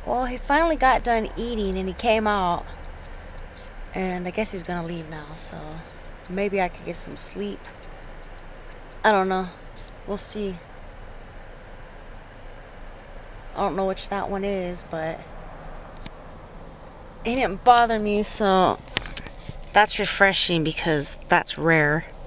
Well, he finally got done eating and he came out. And I guess he's gonna leave now, so maybe I could get some sleep. I don't know. We'll see. I don't know which that one is, but he didn't bother me, so that's refreshing because that's rare.